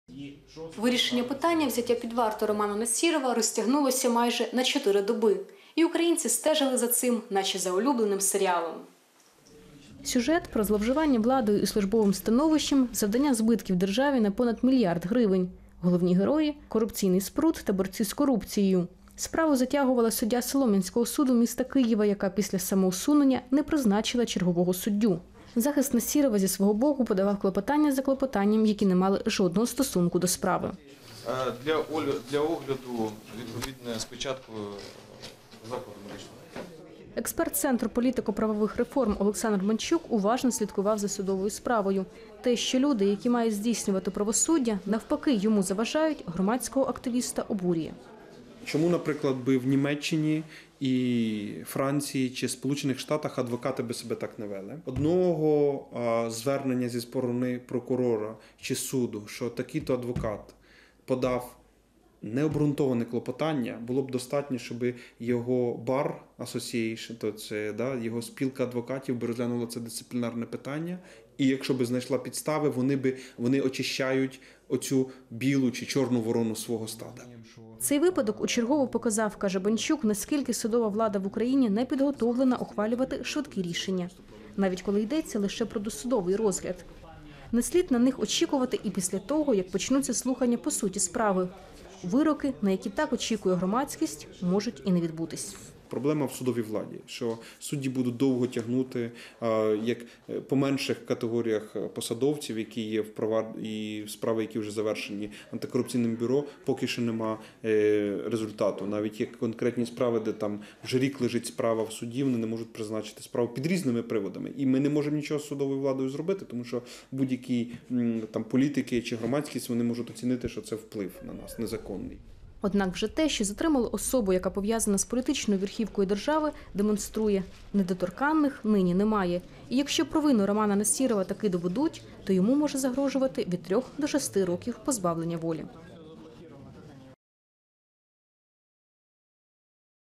Вирішення питання взяття під варту Романа Насірова розтягнулося майже на 4 доби. І українці стежили за цим, наче за улюбленим серіалом. Сюжет про зловживання владою і службовим становищем, завдання збитків державі на понад мільярд гривень. Головні герої – корупційний спрут та борці з корупцією. Справу затягувала суддя Солом'янського суду міста Києва, яка після самоусунення не призначила чергового суддю. Захист Насірова зі свого боку подавав клопотання за клопотанням, які не мали жодного стосунку до справи. Для огляду, відповідно, спочатку закладу медичного. Експерт Центру політико-правових реформ Олександр Манчук уважно слідкував за судовою справою. Те, що люди, які мають здійснювати правосуддя, навпаки йому заважають, громадського активіста обурює. Чому, наприклад, в Німеччині і Франції чи Сполучених Штатах адвокати би себе так не вели? Одного звернення зі сторони прокурора чи суду, що такий-то адвокат подав необґрунтоване клопотання, було б достатньо, щоб його бар Association, то це його спілка адвокатів би розглянула це дисциплінарне питання, і якщо б знайшла підстави, вони очищають оцю білу чи чорну ворону свого стада. Цей випадок учергово показав, каже Банчук, наскільки судова влада в Україні не підготовлена ухвалювати швидкі рішення, навіть коли йдеться лише про досудовий розгляд. Не слід на них очікувати і після того, як почнуться слухання по суті справи. Вироки, на які так очікує громадськість, можуть і не відбутись. Проблема в судовій владі, що судді будуть довго тягнути, як по менших категоріях посадовців, які є і справи, які вже завершені антикорупційним бюро, поки що нема результату. Навіть є конкретні справи, де там вже рік лежить справа в суді, вони не можуть призначити справу під різними приводами. І ми не можемо нічого з судовою владою зробити, тому що будь-які там політики чи громадськість, вони можуть оцінити, що це вплив на нас незаконний. Однак вже те, що затримали особу, яка пов'язана з політичною верхівкою держави, демонструє – недоторканних нині немає. І якщо провину Романа Насірова таки доведуть, то йому може загрожувати від 3 до 6 років позбавлення волі.